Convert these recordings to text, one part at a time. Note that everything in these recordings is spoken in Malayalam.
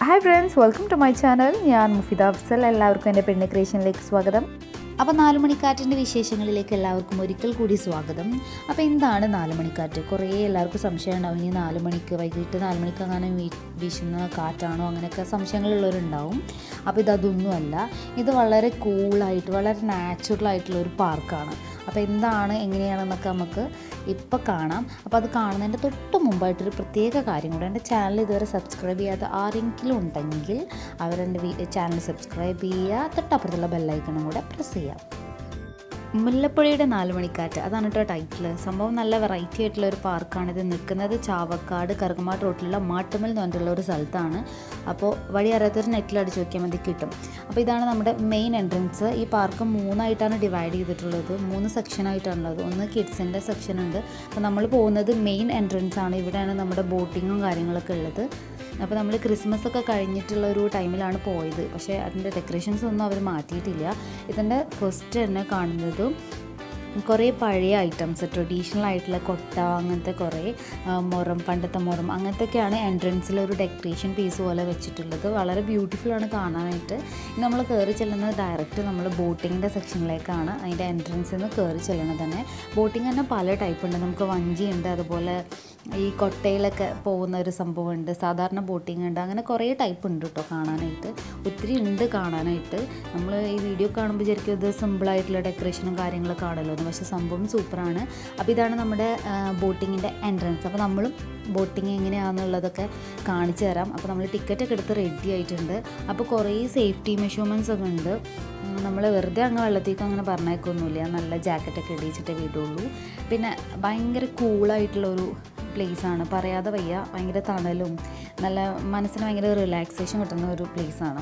Hi friends, welcome to my channel. ഞാൻ മുഫിദ അഫ്സൽ. എല്ലാവർക്കും എൻ്റെ പെണ്ണ് ക്രിയേഷനിലേക്ക് സ്വാഗതം. അപ്പോൾ 4 മണിക്കാറ്റിൻ്റെ വിശേഷങ്ങളിലേക്ക് എല്ലാവർക്കും ഒരിക്കൽ കൂടി സ്വാഗതം. അപ്പോൾ എന്താണ് 4 മണിക്കാറ്റ്? കുറേ എല്ലാവർക്കും സംശയം ഉണ്ടാവും. ഇനി 4 മണിക്ക് വൈകിട്ട് 4 മണിക്ക് അങ്ങനെ വീശുന്ന കാറ്റാണോ അങ്ങനെയൊക്കെ സംശയങ്ങളുള്ളവരുണ്ടാവും. അപ്പോൾ ഇതൊന്നുമല്ല. ഇത് വളരെ കൂളായിട്ട് വളരെ നാച്ചുറലായിട്ടുള്ള ഒരു പാർക്കാണ്. അപ്പോൾ എന്താണ് എങ്ങനെയാണെന്നൊക്കെ നമുക്ക് ഇപ്പോൾ കാണാം. അപ്പോൾ അത് കാണുന്നതിൻ്റെ തൊട്ട് മുമ്പായിട്ടൊരു പ്രത്യേക കാര്യം കൂടെ, എൻ്റെ ചാനൽ ഇതുവരെ സബ്സ്ക്രൈബ് ചെയ്യാത്ത ആരെങ്കിലും ഉണ്ടെങ്കിൽ അവരെൻ്റെ ചാനൽ സബ്സ്ക്രൈബ് ചെയ്യുക, തൊട്ടപ്പുറത്തുള്ള ബെല്ലൈക്കണും കൂടെ പ്രസ് ചെയ്യാം. മുല്ലപ്പുഴയുടെ 4 മണിക്കാറ്റ്, അതാണ് കേട്ടോ ടൈറ്റിൽ. സംഭവം നല്ല വെറൈറ്റി ആയിട്ടുള്ള ഒരു പാർക്കാണിത്. നിൽക്കുന്നത് ചാവക്കാട് കറുകമാട് റോട്ടിലുള്ള മാട്ടുമൽ എന്ന് പറഞ്ഞിട്ടുള്ള ഒരു സ്ഥലത്താണ്. അപ്പോൾ വഴി അറിയാത്തൊരു നെറ്റിൽ അടിച്ച് നോക്കിയാൽ മതി, കിട്ടും. അപ്പോൾ ഇതാണ് നമ്മുടെ മെയിൻ എൻട്രൻസ്. ഈ പാർക്ക് 3 ഡിവൈഡ് ചെയ്തിട്ടുള്ളത്. 3 സെക്ഷനായിട്ടാണുള്ളത്. ഒന്ന് കിഡ്സിൻ്റെ സെക്ഷൻ ഉണ്ട്. അപ്പോൾ നമ്മൾ പോകുന്നത് മെയിൻ എൻട്രൻസ് ആണ്. ഇവിടെയാണ് നമ്മുടെ ബോട്ടിങ്ങും കാര്യങ്ങളൊക്കെ ഉള്ളത്. അപ്പോൾ നമ്മൾ ക്രിസ്മസ് ഒക്കെ കഴിഞ്ഞിട്ടുള്ള ഒരു ടൈമിലാണ് പോയത്. പക്ഷേ അതിൻ്റെ ഡെക്കറേഷൻസ് ഒന്നും അവർ മാറ്റിയിട്ടില്ല. ഇതിൻ്റെ ഫസ്റ്റ് തന്നെ കാണുന്നത് കുറേ പഴയ ഐറ്റംസ്, ട്രഡീഷണൽ ആയിട്ടുള്ള കൊട്ട, അങ്ങനത്തെ കുറേ മുറം, പണ്ടത്തെ മുറം, അങ്ങനത്തെയൊക്കെയാണ് എൻട്രൻസിൽ ഒരു ഡെക്കറേഷൻ പീസ് പോലെ വെച്ചിട്ടുള്ളത്. വളരെ ബ്യൂട്ടിഫുള്ളാണ് കാണാനായിട്ട്. നമ്മൾ കയറി ചെല്ലുന്നത് ഡയറക്റ്റ് നമ്മൾ ബോട്ടിങ്ങിൻ്റെ സെക്ഷനിലേക്കാണ്. അതിൻ്റെ എൻട്രൻസിൽ നിന്ന് കയറി ചെല്ലണത് തന്നെ. ബോട്ടിങ് തന്നെ പല ടൈപ്പ് ഉണ്ട്. നമുക്ക് വഞ്ചി ഉണ്ട്, അതുപോലെ ഈ കൊട്ടയിലൊക്കെ പോകുന്ന ഒരു സംഭവമുണ്ട്, സാധാരണ ബോട്ടിങ് ഉണ്ട്, അങ്ങനെ കുറേ ടൈപ്പ് ഉണ്ട് കേട്ടോ കാണാനായിട്ട്. ഒത്തിരി ഉണ്ട് കാണാനായിട്ട്. നമ്മൾ ഈ വീഡിയോ കാണുമ്പോൾ വിചാരിക്കും ഇത് സിമ്പിളായിട്ടുള്ള ഡെക്കറേഷനും കാര്യങ്ങളൊക്കെ ആണല്ലോ, പക്ഷേ സംഭവം സൂപ്പറാണ്. അപ്പോൾ ഇതാണ് നമ്മുടെ ബോട്ടിങ്ങിൻ്റെ എൻട്രൻസ്. അപ്പോൾ നമ്മളും ബോട്ടിങ് എങ്ങനെയാണെന്നുള്ളതൊക്കെ കാണിച്ചു തരാം. അപ്പോൾ നമ്മൾ ടിക്കറ്റൊക്കെ എടുത്ത് റെഡി ആയിട്ടുണ്ട്. അപ്പോൾ കുറേ സേഫ്റ്റി മെഷർമെൻറ്റ്സ് ഒക്കെ ഉണ്ട്. നമ്മൾ വെറുതെ അങ്ങ് വെള്ളത്തേക്ക് അങ്ങനെ പറഞ്ഞേക്കൊന്നുമില്ല. നല്ല ജാക്കറ്റൊക്കെ ഇടിച്ചിട്ടേ വിടുള്ളൂ. പിന്നെ ഭയങ്കര കൂളായിട്ടുള്ളൊരു പ്ലേസാണ്, പറയാതെ വയ്യ. ഭയങ്കര തണലും നല്ല മനസ്സിന് ഭയങ്കര റിലാക്സേഷൻ കിട്ടുന്ന ഒരു പ്ലേസാണ്.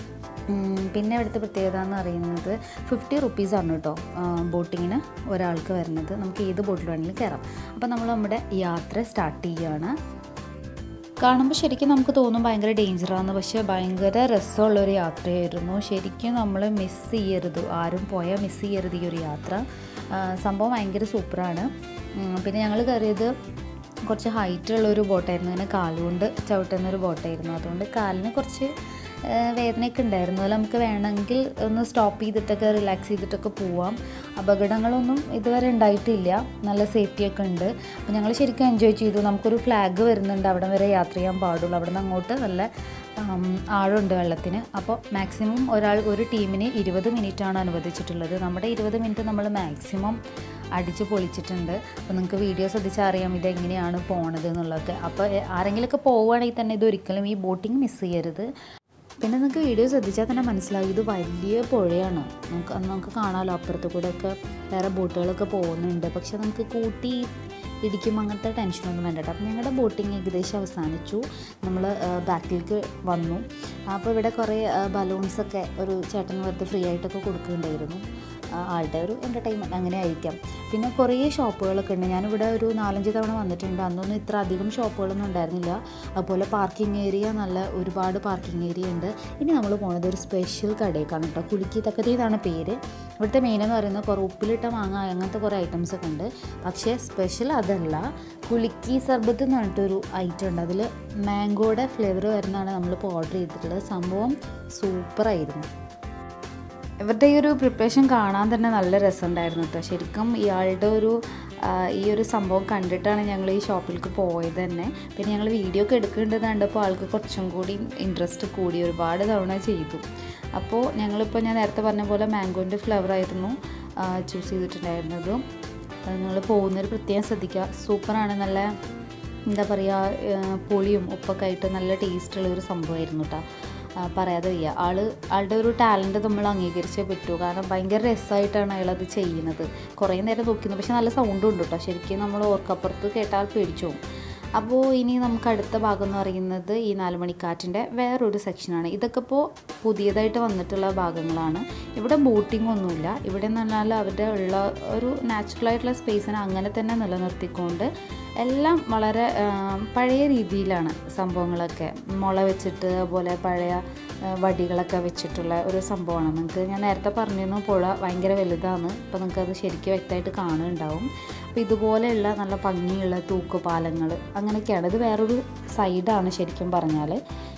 പിന്നെ ഇവിടുത്തെ പ്രത്യേകത എന്ന് പറയുന്നത് 50 റുപ്പീസാണ് കേട്ടോ ബോട്ടിങ്ങിന് ഒരാൾക്ക് വരുന്നത്. നമുക്ക് ഏത് ബോട്ടിൽ വേണമെങ്കിലും കയറാം. അപ്പോൾ നമ്മൾ നമ്മുടെ യാത്ര സ്റ്റാർട്ട് ചെയ്യുകയാണ്. കാണുമ്പോൾ ശരിക്കും നമുക്ക് തോന്നും ഭയങ്കര ഡേഞ്ചറാണ്, പക്ഷേ ഭയങ്കര രസമുള്ളൊരു യാത്രയായിരുന്നു. ശരിക്കും നമ്മൾ മിസ് ചെയ്യരുത്, ആരും പോയാൽ മിസ് ചെയ്യരുത് ഈ ഒരു യാത്ര. സംഭവം ഭയങ്കര സൂപ്പറാണ്. പിന്നെ ഞങ്ങൾ കയറിയത് കുറച്ച് ഹൈറ്റുള്ളൊരു ബോട്ടായിരുന്നു. ഇങ്ങനെ കാലുകൊണ്ട് ചവിട്ടുന്നൊരു ബോട്ടായിരുന്നു. അതുകൊണ്ട് കാലിന് കുറച്ച് വേദനയൊക്കെ ഉണ്ടായിരുന്നു. അതിൽ നമുക്ക് വേണമെങ്കിൽ ഒന്ന് സ്റ്റോപ്പ് ചെയ്തിട്ടൊക്കെ റിലാക്സ് ചെയ്തിട്ടൊക്കെ പോവാം. അപകടങ്ങളൊന്നും ഇതുവരെ ഉണ്ടായിട്ടില്ല. നല്ല സേഫ്റ്റിയൊക്കെ ഉണ്ട്. അപ്പോൾ ഞങ്ങൾ ശരിക്കും എൻജോയ് ചെയ്തു. നമുക്കൊരു ഫ്ലാഗ് വരുന്നുണ്ട്, അവിടെ വരെ യാത്ര ചെയ്യാൻ പാടുള്ളൂ. അവിടെ നിന്ന് അങ്ങോട്ട് നല്ല ആഴമുണ്ട് വെള്ളത്തിന്. അപ്പോൾ മാക്സിമം ഒരു ടീമിന് 20 മിനിറ്റാണ് അനുവദിച്ചിട്ടുള്ളത്. നമ്മുടെ 20 മിനിറ്റ് നമ്മൾ മാക്സിമം അടിച്ച് പൊളിച്ചിട്ടുണ്ട്. അപ്പോൾ നിങ്ങൾക്ക് വീഡിയോ ശ്രദ്ധിച്ചാൽ അറിയാം ഇതെങ്ങനെയാണ് പോണത് എന്നുള്ളതൊക്കെ. അപ്പോൾ ആരെങ്കിലുമൊക്കെ പോവുകയാണെങ്കിൽ തന്നെ ഇതൊരിക്കലും ഈ ബോട്ടിങ് മിസ് ചെയ്യരുത്. പിന്നെ നിങ്ങൾക്ക് വീഡിയോ ശ്രദ്ധിച്ചാൽ തന്നെ മനസ്സിലാവും ഇത് വലിയ പുഴയാണ്. നമുക്ക് കാണാമല്ലോ, അപ്പുറത്ത് കൂടെ ഒക്കെ വേറെ ബോട്ടുകളൊക്കെ പോകുന്നുണ്ട്. പക്ഷെ നമുക്ക് കൂട്ടി ഇടിക്കും അങ്ങനത്തെ ടെൻഷനൊന്നും വേണ്ട. അപ്പോൾ ഞങ്ങളുടെ ബോട്ടിങ് ഏകദേശം അവസാനിച്ചു. നമ്മൾ ബാക്കിലേക്ക് വന്നു. അപ്പോൾ ഇവിടെ കുറേ ബലൂൺസൊക്കെ ഒരു ചേട്ടൻ വെറുതെ ഫ്രീ ആയിട്ടൊക്കെ കൊടുക്കുന്നുണ്ടായിരുന്നു. ആളുടെ ഒരു എൻ്റർടൈൻമെൻറ്റ് അങ്ങനെ ആയിരിക്കാം. പിന്നെ കുറേ ഷോപ്പുകളൊക്കെ ഉണ്ട്. ഞാനിവിടെ ഒരു 4-5 തവണ വന്നിട്ടുണ്ട്. അന്നൊന്നും ഇത്ര അധികം ഷോപ്പുകളൊന്നും ഉണ്ടായിരുന്നില്ല. അതുപോലെ പാർക്കിംഗ് ഏരിയ, നല്ല ഒരുപാട് പാർക്കിംഗ് ഏരിയ ഉണ്ട്. ഇനി നമ്മൾ പോകുന്നത് ഒരു സ്പെഷ്യൽ കടയിലേക്കാണ് കേട്ടോ. കുലുക്കി തക്കത്തി എന്നാണ് പേര്. ഇവിടുത്തെ മെയിൻ എന്ന് പറയുന്നത് കുറേ ഉപ്പിലിട്ട മാങ്ങ അങ്ങനത്തെ കുറേ ഐറ്റംസൊക്കെ ഉണ്ട്. പക്ഷേ സ്പെഷ്യൽ അതല്ല, കുലുക്കി സർബത്ത് എന്ന് പറഞ്ഞിട്ടൊരു ഐറ്റം ഉണ്ട്. അതിൽ മാംഗോയുടെ ഫ്ലേവർ വരുന്നതാണ് നമ്മളിപ്പോൾ ഓർഡർ ചെയ്തിട്ടുള്ളത്. സംഭവം സൂപ്പറായിരുന്നു. ഇവരുടെ ഈ ഒരു പ്രിപ്പറേഷൻ കാണാൻ തന്നെ നല്ല രസമുണ്ടായിരുന്നു കേട്ടോ. ശരിക്കും ഇയാളുടെ ഈ ഒരു സംഭവം കണ്ടിട്ടാണ് ഞങ്ങൾ ഈ ഷോപ്പിലേക്ക് പോയത് തന്നെ. പിന്നെ ഞങ്ങൾ വീഡിയോ ഒക്കെ എടുക്കേണ്ടത് കണ്ടപ്പോൾ ആൾക്ക് കുറച്ചും കൂടി ഇൻട്രസ്റ്റ് കൂടി, ഒരുപാട് തവണ ചെയ്തു. അപ്പോൾ ഞങ്ങളിപ്പോൾ ഞാൻ നേരത്തെ പറഞ്ഞ പോലെ മാംഗോൻ്റെ ഫ്ലേവറായിരുന്നു ചൂസ് ചെയ്തിട്ടുണ്ടായിരുന്നത്. നിങ്ങൾ പോകുന്നൊരു പ്രത്യേകം ശ്രദ്ധിക്കുക. സൂപ്പറാണ്. നല്ല എന്താ പറയുക, പുളിയും ഉപ്പൊക്കെ ആയിട്ട് നല്ല ടേസ്റ്റുള്ളൊരു സംഭവമായിരുന്നു കേട്ടോ. പറയാതെ വയ്യ. ആളുടെ ഒരു ടാലൻറ്റ് നമ്മൾ അംഗീകരിച്ചേ പറ്റൂ. കാരണം ഭയങ്കര രസമായിട്ടാണ് അയാളത് ചെയ്യുന്നത്. കുറേ നേരം നോക്കുന്നു, പക്ഷെ നല്ല സൗണ്ടും ഉണ്ട് കേട്ടോ. ശരിക്കും നമ്മൾ ഓർക്കപ്പുറത്ത് കേട്ടാൽ പേടിച്ചു പോകും. അപ്പോൾ ഇനി നമുക്ക് അടുത്ത ഭാഗം എന്ന് പറയുന്നത് ഈ 4 മണിക്കാറ്റിൻ്റെ വേറൊരു സെക്ഷനാണ്. ഇതൊക്കെ ഇപ്പോൾ പുതിയതായിട്ട് വന്നിട്ടുള്ള ഭാഗങ്ങളാണ്. ഇവിടെ ബോട്ടിംഗ് ഒന്നുമില്ല. ഇവിടെ എന്ന് പറഞ്ഞാൽ അവരുടെ ഉള്ള ഒരു നാച്ചുറലായിട്ടുള്ള സ്പേസിനെ അങ്ങനെ തന്നെ നിലനിർത്തിക്കൊണ്ട് എല്ലാം വളരെ പഴയ രീതിയിലാണ് സംഭവങ്ങളൊക്കെ. മുള വെച്ചിട്ട് അതുപോലെ പഴയ വടികളൊക്കെ വെച്ചിട്ടുള്ള ഒരു സംഭവമാണ്. നിങ്ങൾക്ക് ഞാൻ നേരത്തെ പറഞ്ഞിരുന്നു പുഴ ഭയങ്കര വലുതാണ്. അപ്പോൾ നിങ്ങൾക്കത് ശരിക്കും വ്യക്തമായിട്ട് കാണുന്നുണ്ടാവും. അപ്പോൾ ഇതുപോലെയുള്ള നല്ല ഭംഗിയുള്ള തൂക്കുപാലങ്ങൾ അങ്ങനെയൊക്കെയാണ്. ഇത് വേറൊരു സൈഡാണ് ശരിക്കും പറഞ്ഞാൽ.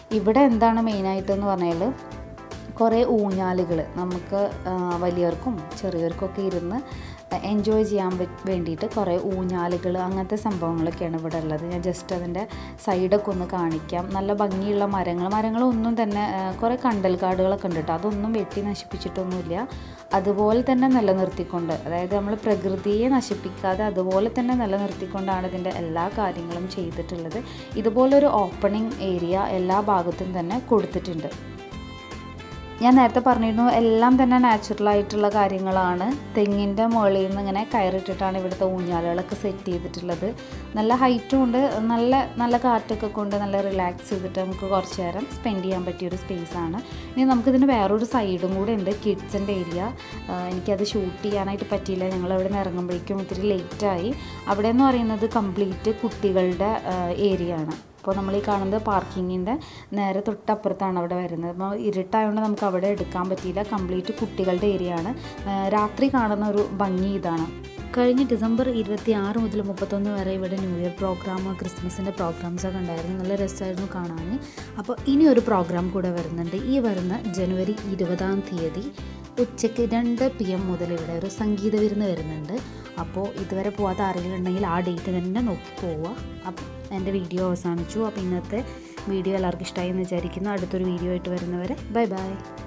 ഇവിടെ എന്താണ് മെയിനായിട്ടെന്ന് പറഞ്ഞാൽ കുറേ ഊഞ്ഞാലുകൾ നമുക്ക് വലിയവർക്കും ചെറിയവർക്കൊക്കെ ഇരുന്ന് എൻജോയ് ചെയ്യാൻ വേണ്ടിയിട്ട് കുറേ ഊഞ്ഞാലുകൾ അങ്ങനത്തെ സംഭവങ്ങളൊക്കെയാണ് ഇവിടെ ഉള്ളത്. ഞാൻ ജസ്റ്റ് അതിൻ്റെ സൈഡൊക്കെ ഒന്ന് കാണിക്കാം. നല്ല ഭംഗിയുള്ള മരങ്ങളൊന്നും തന്നെ കുറേ കണ്ടൽ കാടുകളൊക്കെ ഉണ്ട് കേട്ടോ. അതൊന്നും വെട്ടി നശിപ്പിച്ചിട്ടൊന്നുമില്ല, അതുപോലെ തന്നെ നിലനിർത്തിക്കൊണ്ട്, അതായത് നമ്മൾ പ്രകൃതിയെ നശിപ്പിക്കാതെ അതുപോലെ തന്നെ നിലനിർത്തിക്കൊണ്ടാണ് ഇതിൻ്റെ എല്ലാ കാര്യങ്ങളും ചെയ്തിട്ടുള്ളത്. ഇതുപോലൊരു ഓപ്പണിംഗ് ഏരിയ എല്ലാ ഭാഗത്തും തന്നെ കൊടുത്തിട്ടുണ്ട്. ഞാൻ നേരത്തെ പറഞ്ഞിരുന്നു എല്ലാം തന്നെ നാച്ചുറലായിട്ടുള്ള കാര്യങ്ങളാണ്. തെങ്ങിൻ്റെ മുകളിൽ നിന്ന് ഇങ്ങനെ കയറിയിട്ടിട്ടാണ് ഇവിടുത്തെ ഊഞ്ഞാലുകളൊക്കെ സെറ്റ് ചെയ്തിട്ടുള്ളത്. നല്ല ഹൈറ്റും ഉണ്ട്, നല്ല കാറ്റൊക്കെ കൊണ്ട് നല്ല റിലാക്സ് ചെയ്തിട്ട് നമുക്ക് കുറച്ച് നേരം സ്പെൻഡ് ചെയ്യാൻ പറ്റിയൊരു സ്പേസാണ്. ഇനി നമുക്കിതിന് വേറൊരു സൈഡും കൂടെ ഉണ്ട്, കിഡ്സിൻ്റെ ഏരിയ. എനിക്കത് ഷൂട്ട് ചെയ്യാനായിട്ട് പറ്റിയില്ല, ഞങ്ങൾ അവിടെ നിന്ന് ഇറങ്ങുമ്പോഴേക്കും ഇത്തിരി ലേറ്റായി. അവിടെ എന്ന് പറയുന്നത് കംപ്ലീറ്റ് കുട്ടികളുടെ ഏരിയ ആണ്. അപ്പോൾ നമ്മൾ ഈ കാണുന്നത് പാർക്കിങ്ങിൻ്റെ നേരെ തൊട്ടപ്പുറത്താണ് അവിടെ വരുന്നത്. അപ്പോൾ ഇരുട്ടായതുകൊണ്ട് നമുക്ക് അവിടെ എടുക്കാൻ പറ്റിയില്ല. കംപ്ലീറ്റ് കുട്ടികളുടെ ഏരിയ ആണ്. രാത്രി കാണുന്ന ഒരു ഭംഗി ഇതാണ്. കഴിഞ്ഞ ഡിസംബർ 26 മുതൽ 31 വരെ ഇവിടെ ന്യൂ ഇയർ പ്രോഗ്രാം, ക്രിസ്മസിൻ്റെ പ്രോഗ്രാംസൊക്കെ ഉണ്ടായിരുന്നു. നല്ല രസമായിരുന്നു കാണാൻ. അപ്പോൾ ഇനി ഒരു പ്രോഗ്രാം കൂടെ വരുന്നുണ്ട്. ഈ വരുന്ന ജനുവരി 20-ാം തീയതി ഉച്ചയ്ക്ക് 2 PM മുതൽ ഇവിടെ ഒരു സംഗീത വിരുന്ന് വരുന്നുണ്ട്. അപ്പോൾ ഇതുവരെ പോകാത്ത ആരെങ്കിലും ഉണ്ടെങ്കിൽ ആ ഡേറ്റ് തന്നെ നോക്കി പോവുക. അപ്പം എൻ്റെ വീഡിയോ അവസാനിച്ചു. അപ്പോൾ ഇന്നത്തെ വീഡിയോ എല്ലാവർക്കും ഇഷ്ടമായി എന്ന് വിചാരിക്കുന്നു. അടുത്തൊരു വീഡിയോ ആയിട്ട് വരുന്നവരെ ബൈ.